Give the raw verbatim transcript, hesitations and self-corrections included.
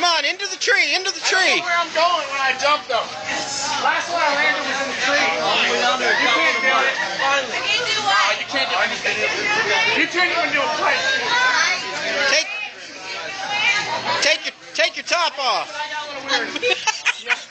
on, into the tree, into the tree. I don't know where I'm going when I jump though. Last one I landed was in the tree. You can't do it. Finally. You do what? You can't do anything. You can't even do a play. Take, take your, take your top off. I got a little weird.